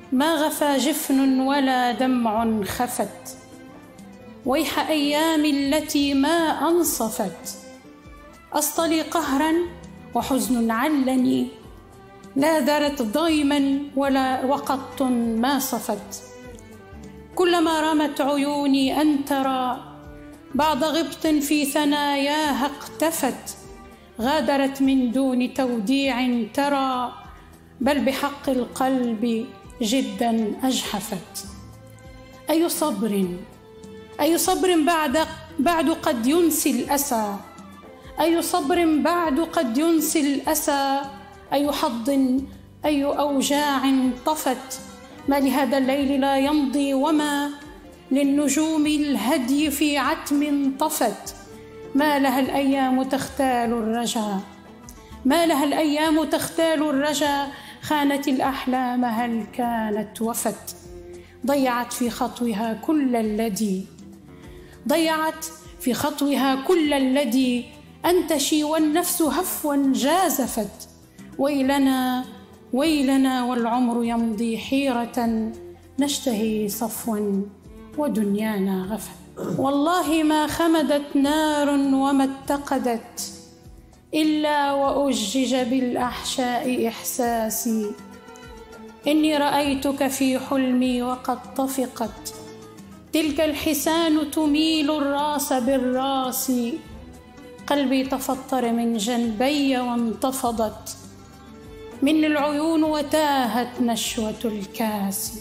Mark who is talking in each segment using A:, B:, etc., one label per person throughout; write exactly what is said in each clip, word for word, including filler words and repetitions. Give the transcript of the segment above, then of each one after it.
A: ما غفى جفن ولا دمع خفت، ويح أيام التي ما أنصفت. أصطلي قهرا وحزن علني، لا ذرت ضيما ولا وقط ما صفت. كلما رمت عيوني أن ترى بعض غبط في ثناياها اقتفت، غادرت من دون توديع ترى، بل بحق القلب جدا أجحفت. أي صبر أي صبر بعد بعد قد ينسي الأسى، أي صبر بعد قد ينسي الأسى. أي حظ أي أوجاع طفت، ما لهذا الليل لا يمضي، وما للنجوم الهدي في عتم طفت. ما لها الأيام تختال الرجا، ما لها الأيام تختال الرجا. خانت الأحلام هل كانت وفت، ضيعت في خطوها كل الذي ضيعت في خطوها كل الذي أنتشي، والنفس هفوا جازفت. ويلنا ويلنا والعمر يمضي حيرة، نشتهي صفوا ودنيانا غفت. والله ما خمدت نار وما اتقدت، إلا وأجج بالأحشاء إحساسي. إني رأيتك في حلمي وقد طفقت تلك الحسان تميل الراس بالراس. قلبي تفطر من جنبي وانتفضت من العيون وتاهت نشوة الكاس.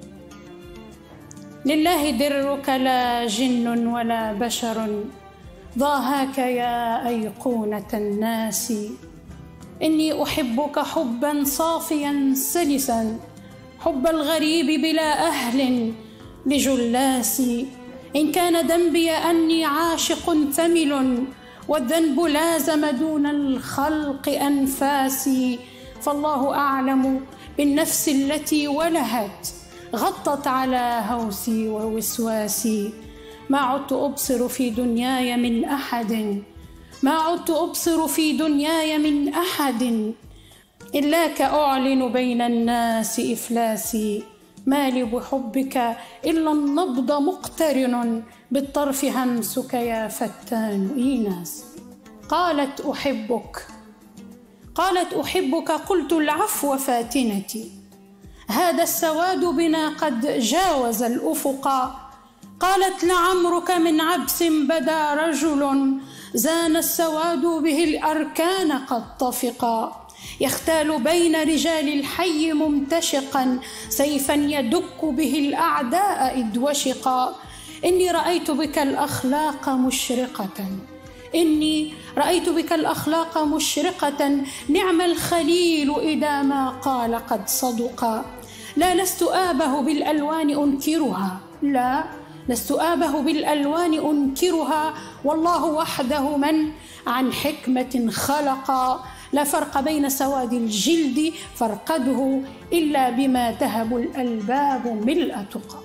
A: لله درك لا جن ولا بشر، ضاهاك يا أيقونة الناس. إني أحبك حبا صافيا سلسا، حب الغريب بلا أهل لجلاسي. إن كان ذنبي أني عاشق ثمل، والذنب لازم دون الخلق أنفاسي. فالله أعلم بالنفس التي ولهت، غطت على هوسي ووسواسي. ما عدت أبصر في دنياي من أحد، ما عدت أبصر في دنياي من أحد، إلاك أعلن بين الناس إفلاسي. ما لي بحبك إلا النبض مقترن، بالطرف همسك يا فتان إيناس. قالت أحبك قالت أحبك قلت العفو فاتنتي، هذا السواد بنا قد جاوز الأفق. قالت لعمرك من عبس بدا رجل، زان السواد به الأركان قد طفقا. يختال بين رجال الحي ممتشقا، سيفا يدك به الأعداء إذ وشقا. إني رأيت بك الأخلاق مشرقة إني رأيت بك الأخلاق مشرقة، نعم الخليل إذا ما قال قد صدقا. لا لست آبه بالألوان أنكرها، لا لست آبه بالألوان أنكرها، والله وحده من عن حكمة خلقا. لا فرق بين سواد الجلد فرقده، إلا بما تهب الألباب ملء تقى.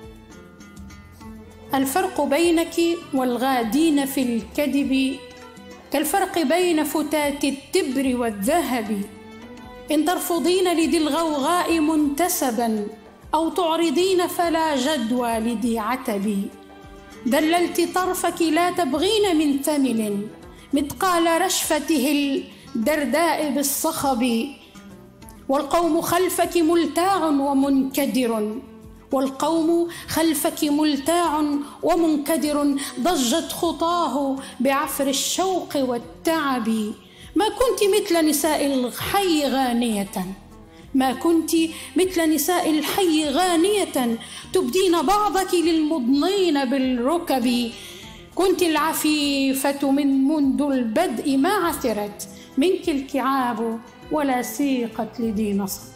A: الفرق بينك والغادين في الكذب كالفرق بين فتات التبر والذهب. إن ترفضين لذي الغوغاء منتسبا، أو تعرضين فلا جدوى لذي عتب. دللت طرفك لا تبغين من ثمل، مثقال رشفته الدرداء بالصخب. والقوم خلفك ملتاع ومنكدر والقوم خلفك ملتاع ومنكدر، ضجت خطاه بعفر الشوق والتعب. ما كنت مثل نساء الحي غانية ما كنت مثل نساء الحي غانية، تبدين بعضك للمضنين بالركب. كنت العفيفة من منذ البدء، ما عثرت منك الكعاب ولا سيقت لذي نصب.